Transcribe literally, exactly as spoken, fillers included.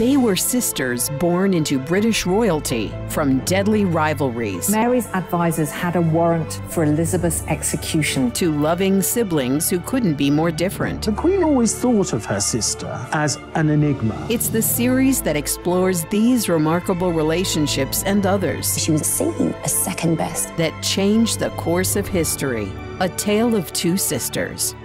They were sisters born into British royalty from deadly rivalries. Mary's advisors had a warrant for Elizabeth's execution. To loving siblings who couldn't be more different. The Queen always thought of her sister as an enigma. It's the series that explores these remarkable relationships and others. She was seen as second best. That changed the course of history. A Tale of Two Sisters.